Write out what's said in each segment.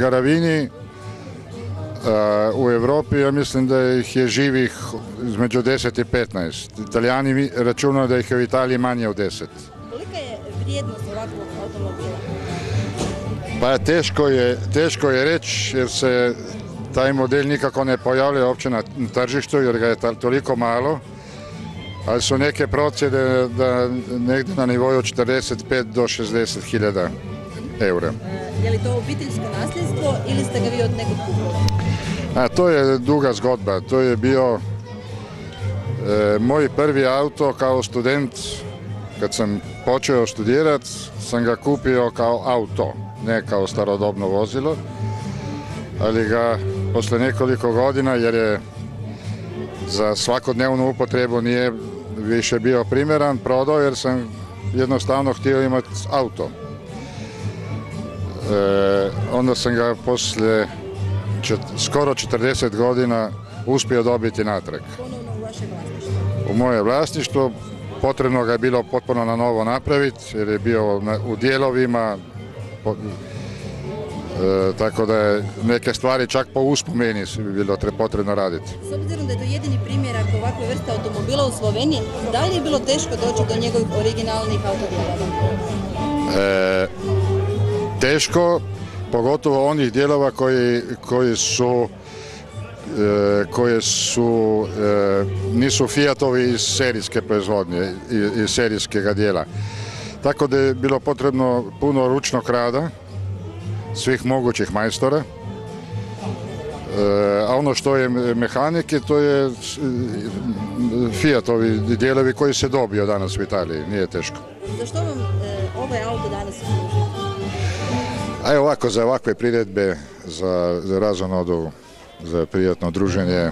Garavini u Europi, ja mislim da ih je živih između 10 i 15. Italijani računaju da ih je u Italiji manje od 10. Kolika je vrijednost ovakvog automobila? Pa teško je reći jer se taj model nikako ne pojavlja uopće na tržištu jer ga je toliko malo, ali su neke procjene da negdje na nivoju od 45 do 60 hiljada eura. Je li to obiteljsko nasljedstvo ili ste ga vi od nekog kupili? To je duga zgodba. To je bio moj prvi auto kao student. Kad sam počeo studirati, sam ga kupio kao auto, ne kao starodobno vozilo, ali ga posle nekoliko godina, jer je za svakodnevnu upotrebu nije više bio primjeran, prodao jer sam jednostavno htio imati auto. Onda sam ga poslije skoro 40 godina uspio dobiti natrag. Ponovno u vaše vlasništvo? U moje vlasništvo. Potrebno ga je bilo potpuno na novo napraviti jer je bio u dijelovima, tako da je neke stvari čak po uspomeni bi bilo potrebno raditi. S obzirom da je to jedini primjerak ovakve vrste automobila u Sloveniji, da li je bilo teško doći do njegovih originalnih autodijelova? Teško, pogotovo onih dijelova nisu Fiatovi iz serijske proizvodnje, iz serijskega dijela. Tako da je bilo potrebno puno ručnog rada svih mogućih majstora. A ono što je mehanike, to je Fiatovi dijelovi koji se dobio danas u Italiji, nije teško. Za što vam ovaj auto danas služi? A ovako, za ovakve priredbe, za razonodu, za prijatno druženje.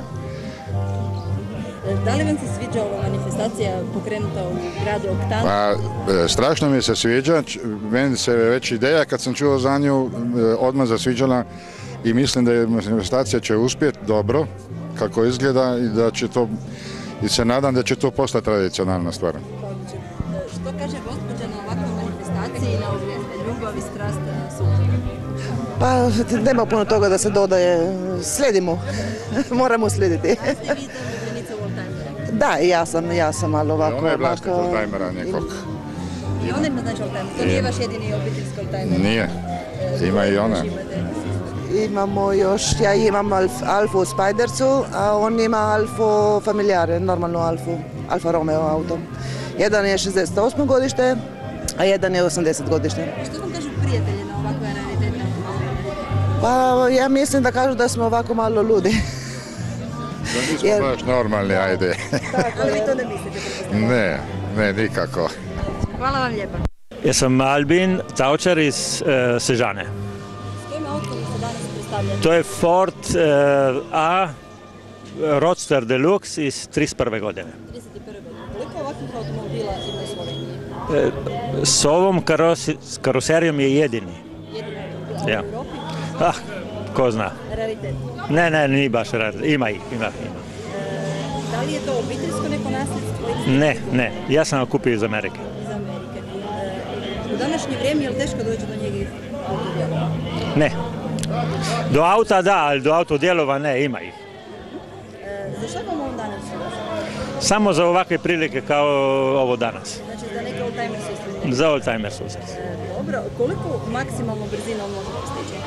Da li vam se sviđa ova manifestacija pokrenuta u gradu Oktanu? Strašno mi se sviđa, meni se već ideja kad sam čuo za nju odmah zasviđala i mislim da je manifestacija će uspjeti dobro kako izgleda i da će to, i se nadam da će to postati tradicionalna stvar. Što kaže gospođa na ovakvoj manifestaciji i na ljubav i strast supruga? Pa nema puno toga da se dodaje, slijedimo, moramo slijediti. Ste vi zaljubljenice u oldtimera? Da, ja sam malo ovako... Ona je vlasnik oldtimera nekog. I ona ima znači oldtimer, to nije vaš jedini obiteljski oldtimer? Nije, ima i ona. Imamo još, ja imam Alfu u Spidercu, a on ima Alfu Familiare, normalnu Alfa Romeo auto. Jedan je 68. godište, a jedan je 80 godište. Što vam kažu prijatelji na ovakve raritetne automobile? Pa ja mislim da kažu da smo ovako malo ludi. Da nismo baš normalni, ajde. Ali vi to ne mislite? Ne, nikako. Hvala vam lijepa. Ja sam Albin Taučar iz Sežane. S kojim autom se danas predstavljate? To je Ford A Roadster Deluxe iz 31. godine. 31. godine. Koliko ovakvih automobila ima u Sloveniji? S ovom karoserijom je jedini. Jedini automobil, a u Europi? Ko zna. Raritet. Ne, nije baš raritet. Ima ih. Da li je to obiteljsko neko nasljedstvo? Ne. Ja sam ga kupio iz Amerike. Iz Amerike. U današnje vrijeme je li teško doći do njega autodjelova? Ne. Do auta da, ali do autodjelova ne, ima ih. Za što vam ovo danas služi? Samo za ovakve prilike kao ovo danas. Znači za neke oldtimer susrete? Za oldtimer susret. Dobro, koliko maksimalno brzina on može postići?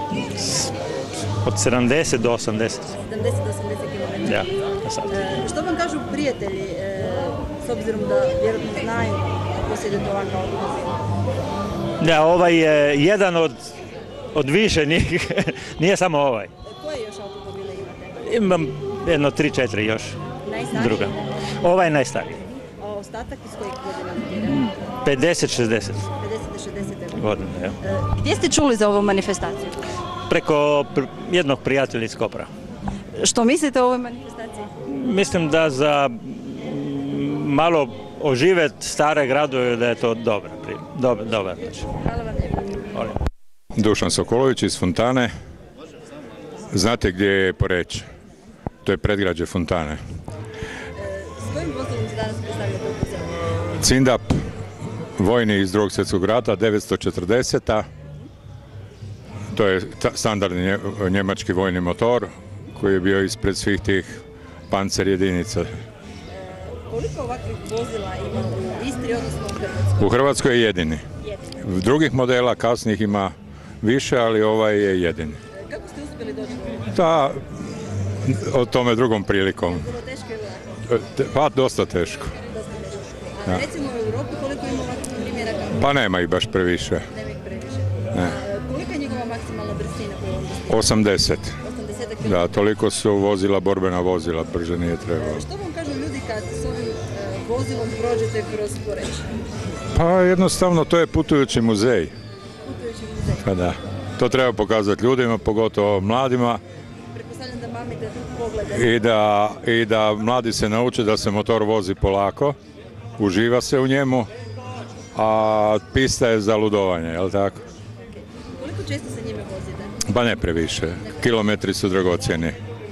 Od 70 do 80. 70 do 80 km? Ja, na sat. Što vam kažu prijatelji, s obzirom da vjerojatno znaju da posjedujete ovakav automobil? Ja, ovaj je jedan od više njih, nije samo ovaj. Koje još automobile imate? Imam jedno 3-4 još. Najstariji? Druga. Ovaj je najstariji. A ostatak iz kojeg godina? 50-60 50 do 60 godina. Ja. Gdje ste čuli za ovu manifestaciju? Preko jednog prijatelja iz Kopra. Što mislite o ovoj manifestaciji? Mislim da za malo oživjeti stare gradove da je to dobar način. Hvala vam lijepo. Dušan Sokolović iz Fontane. Znate gdje je Poreč? To je predgrađe Fontane. S kojim vozilom se danas predstavljate u muzeju? Cindap, vojni iz II. Svjetskog rata, 940. To je standardni njemački vojni motor koji je bio ispred svih tih pancer jedinica. Koliko ovakvih vozila ima u Istri, odnosno u Hrvatskoj? U Hrvatskoj je jedini. Drugih modela kasnijih ima više, ali ovaj je jedini. Kako ste uspjeli doći do Da, o tome drugom prilikom. Bilo teško ili lako? Pa dosta teško. A recimo u Europi koliko ima ovakvih primjeraka? Pa nema ih baš previše. Nema ih previše. Ne. Kolika je njegova maksimalna brzina koju on dostiže? 80. 80 km. Da, toliko su vozila borbena vozila, brže nije trebalo. Što vam kažu ljudi kad s ovim vozilom prođete kroz Poreč? Pa jednostavno to je putujući muzej. Putujući muzej. Pa da. To treba pokazati ljudima, pogotovo mladima. Pretpostavljam da mami da pogledaju. I da mladi se nauče da se motor vozi polako, uživa se u njemu, a pista je za ludovanje, jel tako? Koliko često se njime vozite? Ba ne previše, kilometri su dragocjeni.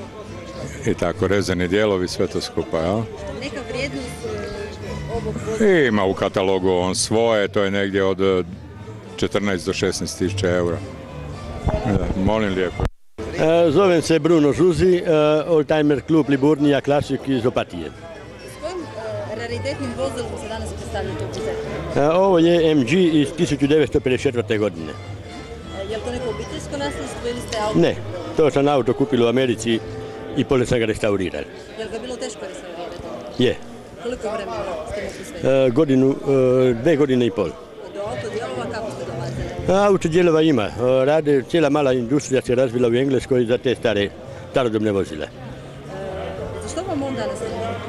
I tako, rezani dijelovi, sve to skupa, jel? Neka vrijednost ovog vozila? Ima u katalogu on svoje, to je negdje od 14 do 16 tisuća eura. Da, molim lijepo. Zovem se Bruno Žuzi, oldtimer klub Liburnija Klasik iz Opatije. S kojim raritetnim vozilom se danas predstavljate u Buzetu? Ovo je MG iz 1954. godine. Je li to neko obiteljsko nasljedstvo ili ste auto? Ne, to sam auto kupili u Americi i poslije sam ga restaurirali. Je li ga bilo teško restaurirati? Je. Koliko vremena ste mogli sve? 2 godine i pol. Do autodijelova kako ste dolazili? Autodijelova ima. Rade, cijela mala industrija se razvila u Engleskoj za te starodobne vozile. Za što vam on danas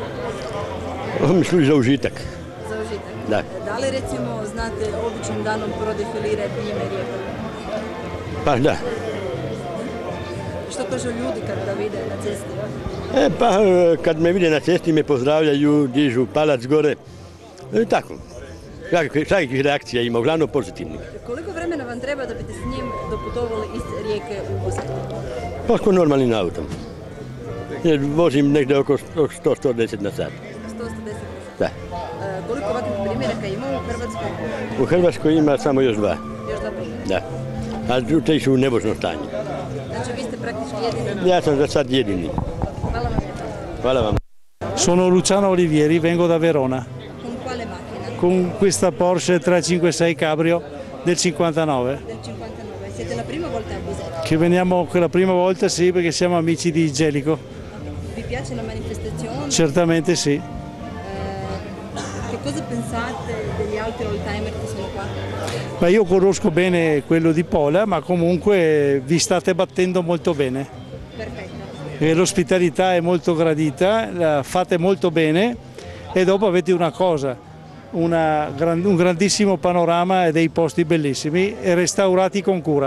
služi? Mi služi za užitak. Za užitak? Da. Da li recimo znate običnim danom prodefilirati ime Rijekom? Pa da. Što kažu ljudi kad ga vide na cesti? Pa kad me vide na cesti me pozdravljaju, dižu palac gore. Tako. Svakih reakcija ima, uglavnom pozitivnih. Koliko vremena vam treba da biste s njim doputovali iz Rijeke u Buzetu? Pa ko normalnim autom. Jer vozim negdje oko 100-110 na sat. 110 na sat? Da. Koliko ovakvih primjeraka ima u Hrvatskoj? U Hrvatskoj ima samo još 2. Još 2 primjeraka? Da. A te su u nevožnom stanju. Znači vi ste praktički jedini? Ja sam za sad jedini. Hvala vam lijepo. Hvala vam. Sono Luciano Olivieri, vengo da Verona. Con quale macchina? Con questa Porsche 356 Cabrio del 59. Del 59. Siete la prima volta a Buzeto? Che veniamo la prima volta sì, perché siamo amici di Gelico. Vi piace la manifestazione? Certamente sì. Che cosa pensate degli altri oldtimer che sono qua? Ma io conosco bene quello di Pola, ma comunque vi state battendo molto bene. Perfetto. E l'ospitalità è molto gradita, la fate molto bene e dopo avete una cosa, un grandissimo panorama e dei posti bellissimi e restaurati con cura.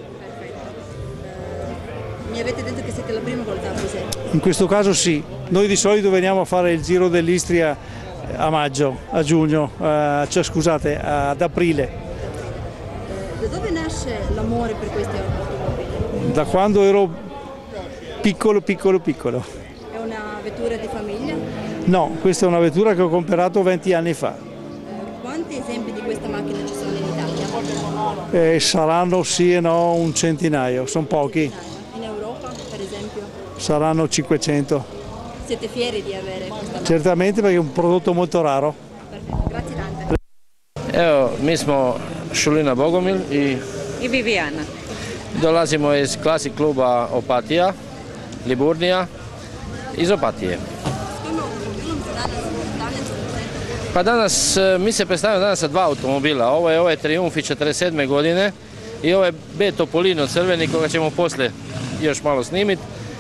Mi avete detto che siete la prima volta a Buzeto? In questo caso sì, noi di solito veniamo a fare il giro dell'Istria a maggio, a giugno, cioè scusate, ad aprile. Da dove nasce l'amore per questi automobili? Da quando ero piccolo. È una vettura di famiglia? No, questa è una vettura che ho comprato 20 anni fa. Quanti esempi di questa macchina ci sono in Italia? Saranno sì e no un centinaio, sono pochi. In Europa, per esempio? Saranno 500. Siete fieri di avere questa macchina? Certamente perché è un prodotto molto raro. Perfetto, grazie tante. Evo, mi smo Šulina Bogomil I Vivijana. dolazimo iz Klasik kluba Opatija, Liburnija, iz Opatije. S kojim automobilom se danas predstavljate u Buzetu? Pa danas, mi se predstavljamo danas sa 2 automobila. Ovo je ovaj Triumf iz 47. godine i ovo je B Topolino crveni koga ćemo poslije još malo snimiti.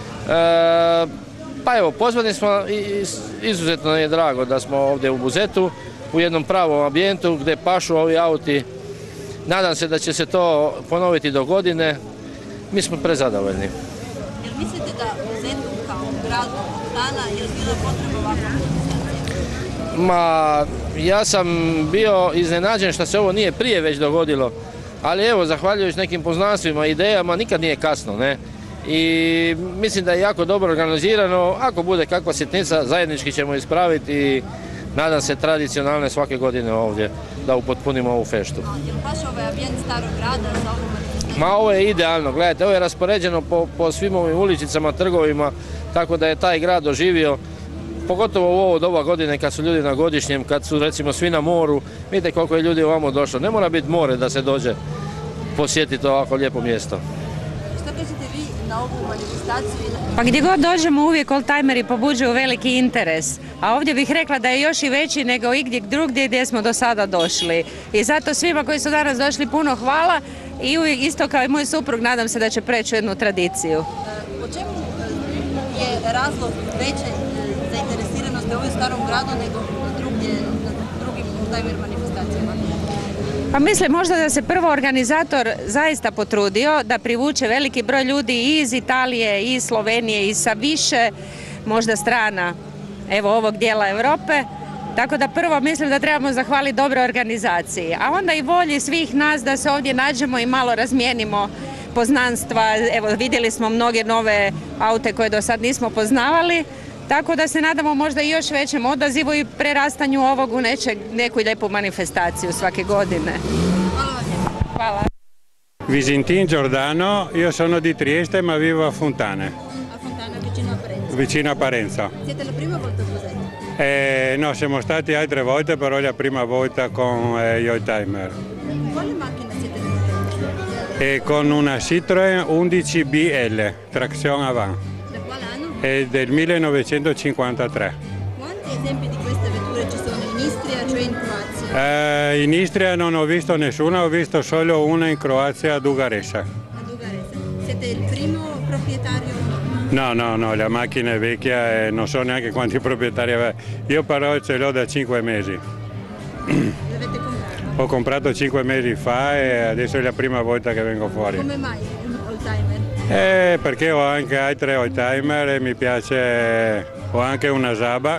Pa evo, pozvani smo i izuzetno nam je drago da smo ovdje u Buzetu, u jednom pravom ambijentu gdje pašu ovi auti. Nadam se da će se to ponoviti do godine. Mi smo prezadovoljni. Jel mislite da Buzetu kao grad Fontana je bila potreba ovakva manifestacija? Ma, ja sam bio iznenađen što se ovo nije prije već dogodilo, ali evo, zahvaljujući nekim poznanstvima i idejama, nikad nije kasno, ne? I mislim da je jako dobro organizirano, ako bude kakva sitnica, zajednički ćemo ispraviti i nadam se tradicionalne svake godine ovdje da upotpunimo ovu feštu. Jel baš ovaj ambijent starog grada za ovu manifestaciju? Ma ovo je idealno, gledajte, ovo je raspoređeno po svim ovim uličicama, trgovima, tako da je taj grad doživio, pogotovo u ovo doba godine kad su ljudi na godišnjem, kad su recimo svi na moru, vidite koliko je ljudi ovamo došlo. Ne mora biti more da se dođe posjetiti ovako lijepo mjesto. Što kažete vi na ovu manifestaciju? Pa gdje god dođemo uvijek oldtimeri pobuđuju veliki interes, a ovdje bih rekla da je još i veći nego igdje drugdje gdje smo do sada došli. I zato svima koji su danas došli puno hvala i uvijek isto kao i moj suprug nadam se da će preći u jednu tradiciju. Po čemu je razlog veće zainteresiranosti u ovom starom gradu nego drugdje, na drugim oldtimer manifestacijama? Pa mislim možda da se prvo organizator zaista potrudio da privuče veliki broj ljudi i iz Italije, i iz Slovenije, i sa više možda strana ovog dijela Europe. Tako da prvo mislim da trebamo zahvaliti dobroj organizaciji, a onda i volji svih nas da se ovdje nađemo i malo razmijenimo poznanstva. Evo vidjeli smo mnoge nove aute koje do sad nismo poznavali, tako da se nadamo možda i još većem odazivu i prerastanju ovog u neku lijepu manifestaciju svake godine. Hvala. Visintin Giordano, io sono di Trieste ma vivo a Fontane. A Fontana vicino a Parenzo. Vicino a Parenzo. Siete la prima volta cos'è? No, siamo stati altre volte, però è la prima volta con gli oldtimer. Quale macchina siete venuti? Con una Citroën 11 BL, trazione avant. Da quale anno? È del 1953. Quanti esempi di queste vetture ci sono in Istria, cioè in Croazia? In Istria non ho visto nessuna, ho visto solo una in Croazia, a Dugaresa. A Dugaresa. Siete il primo proprietario? No, la macchina è vecchia e non so neanche quanti proprietari aveva. Io però ce l'ho da 5 mesi. L'avete comprato? Ho comprato 5 mesi fa e adesso è la prima volta che vengo fuori. Come mai un oldtimer? Perché ho anche altri oldtimer e mi piace, ho anche una Saba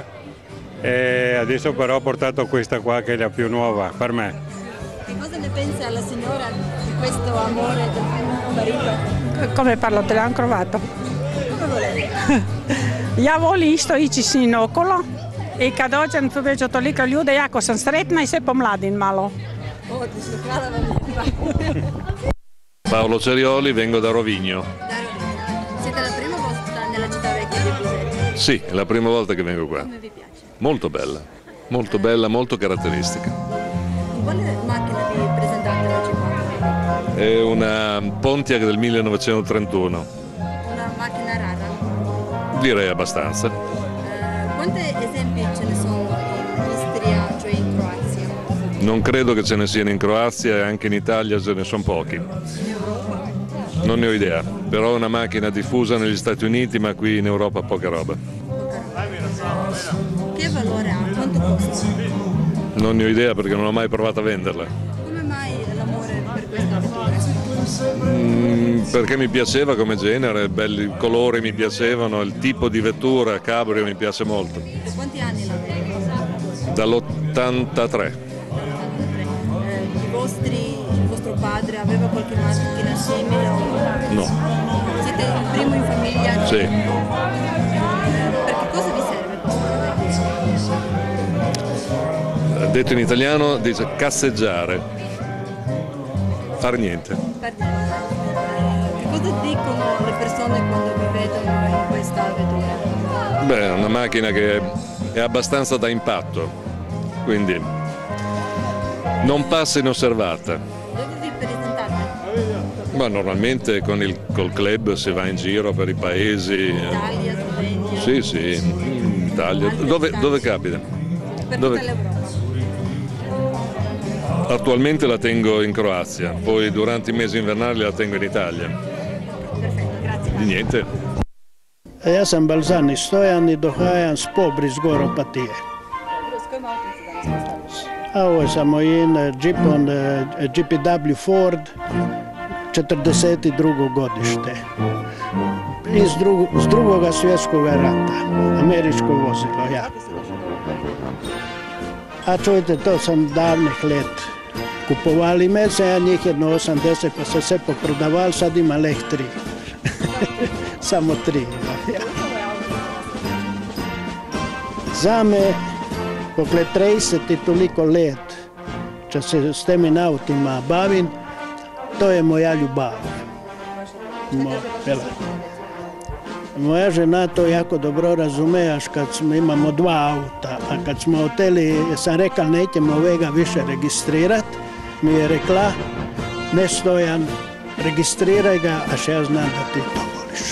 e adesso però ho portato questa qua che è la più nuova per me. Che cosa ne pensa la signora di questo amore del marito? Come parlo, te l'hanno trovato? Ja volim isto ići sin okolo i kad dođem tu već toliko ljude, jako sam sretna i sve pomladim malo. Odlično, hvala vam lijepa. Paolo Cerioli, vengo da Rovigno. Da Rovigno. Siete la prima volta nella città vecchia di Busette? Sì, è la prima volta che vengo qua. Come vi piace? Molto bella, molto caratteristica. Quale macchina vi presentate oggi qua? È una Pontiac del 1931. Una macchina rara? Direi abbastanza. Quanti esempi ce ne sono in Istria, cioè in Croazia? Non credo che ce ne siano in Croazia e anche in Italia ce ne sono pochi. In Europa? Non ne ho idea, però è una macchina diffusa negli Stati Uniti ma qui in Europa poca roba. Che valore ha? Quanto costa? Non ne ho idea perché non ho mai provato a venderla. Come mai l'amore per questa vettura? Perché mi piaceva come genere, belli colori mi piacevano, il tipo di vettura, cabrio mi piace molto. Da quanti anni l'avete? Dall'83. Il vostro padre aveva qualche macchina simile? No. Siete il primo in famiglia? Sì. Per che cosa vi serve questo? Detto in italiano dice casseggiare, fare niente. Che cosa dicono le persone quando vi vedono in questa vettura? Beh, è una macchina che è abbastanza da impatto, quindi non passa inosservata. Dove vi presentate? Ma normalmente col club si va in giro per i paesi. Italia, Slovenia? Sì, in Italia. Dove capita? Per tutta l'Europa? Attualmente la tengo in Croazia, poi durante i mesi invernali la tengo in Italia. Perfetto, grazie. Di niente. Ja sam Balzani Stojan i dohajam s Pobrizgor Opatije. S kojim autom se danas postavljaš? A ovo samo in Jeepon GPW Ford 42. godište. Iz drugoga svjetskog rata. Američko vozilo, ja. A čujte, to sam davnih let. Kupovali mese, a njih jedno 80, pa se sve poprodavali, sad ima leh 3. Samo 3. Ja. Za me, pokle 30 i toliko let, če se s temi autima bavim, to je moja ljubav. Moja žena to jako dobro razume, až kad imamo 2 auta, a kad smo hoteli, sam rekla nećemo ovega više registrirati, mi je rekla, ne Stojan, registriraj ga, až ja znam da ti to voliš.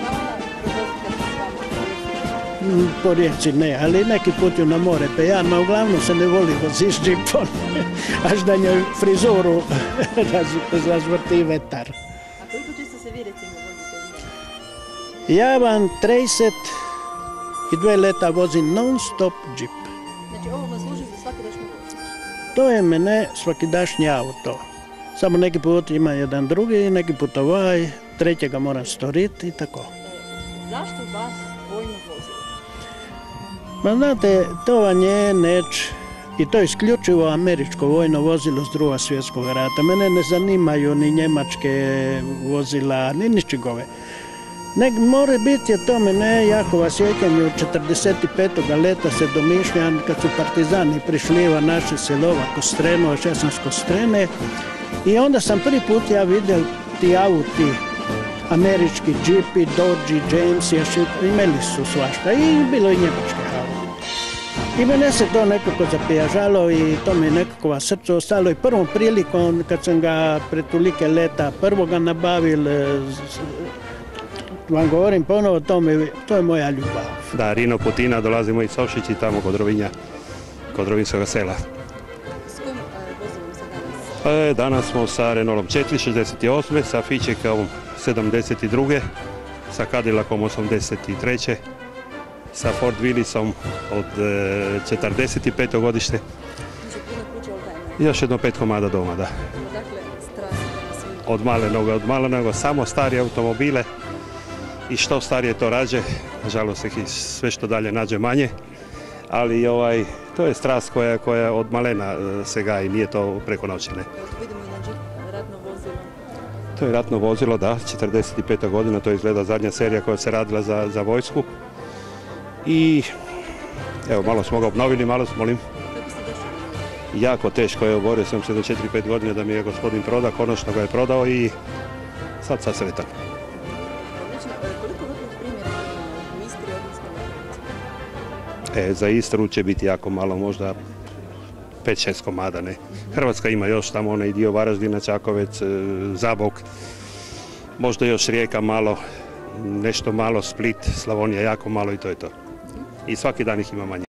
Po rijeci ne, ali neki put ju na more pejan, ma uglavnom se ne voli voziti s džipom, až da njoj frizuru razvrti vetar. A koliko često se vi recimo vozite? Ja vam 32 leta vozim non-stop džip. Znači ovo vam služi za svakidašnju vožnju? To je mene svakidašnji auto. Samo neki put ima jedan drugi, neki put ovaj, trećega moram storiti i tako. Zašto baš vojno vozilo? Ma znate, to vam je i to je isključivo američko vojno vozilo s Drugog svjetskog rata. Mene ne zanimaju ni njemačke vozila, ni ničegove. Mora biti je to mene jako sjećanju 45. leta se domišljam kad su partizani prišli u naše selova Kostreno, a ja sam s Kostrene. I onda sam prvi put ja vidio ti auti, američki džipi, Dodge, James, imeli su svašta i bilo i njemačke auto. I mene se to nekako zapijažalo i to mi je nekako srce ostalo i prvom prilikom kad sam ga pred tolike leta prvoga nabavil, vam govorim ponovo, to je moja ljubav. Da, Rino Putina, dolazimo iz Sošići, tamo kod Rovinja, kod Rovinjskoga sela. S kojim vozilom se danas? Danas smo sa Renaultom 468, sa Fičekom 72, sa Cadillacom 83, sa Ford Willisom od 45. godište. Još jedno 5 komada doma, da. Dakle, strast. Od malenog, samo stari automobile. I što starije to rađe, nažalost ih sve što dalje nađe manje, ali to je strast koja od malena se gaji, nije to preko noći. Vidimo i na džip, ratno vozilo. To je ratno vozilo, da, 45. godina, to izgleda zadnja serija koja se radila za vojsku. I evo, malo smo ga obnovili, molim. Kako ste došli? Jako teško, evo, borio sam se do 4-5 godina da mi je gospodin proda, konačno ga je prodao i sad sretan. Koliko vrtnih primjera u Istri, odnosno u Hrvatskoj? Za Istru će biti jako malo, možda 5-6 komada, ne. Hrvatska ima još tamo onaj dio Varaždina, Čakovec, Zabok, možda još Rijeka malo, nešto malo, Split, Slavonija jako malo i to je to. I svaki dan ih ima manje.